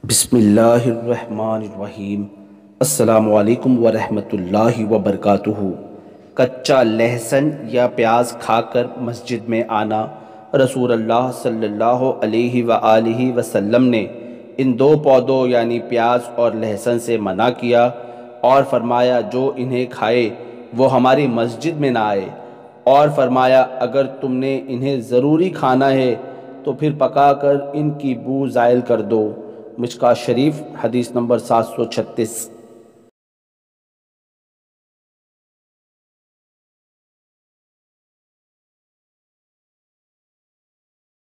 बिस्मिल्लाहिर्रहमानिर्रहीम। अस्सलामुअलैकुम वरहमतुल्लाहि वबरकातुहू। कच्चा लहसुन या प्याज खाकर मस्जिद में आना। रसूलुल्लाह सल्लल्लाहु अलैहि वआलिहि वसल्लम ने इन दो पौधों यानी प्याज और लहसुन से मना किया और फरमाया जो इन्हें खाए वो हमारी मस्जिद में ना आए, और फरमाया अगर तुमने इन्हें ज़रूरी खाना है तो फिर पकाकर इनकी बू ज़ायल कर दो। मिशकात शरीफ हदीस नंबर 736।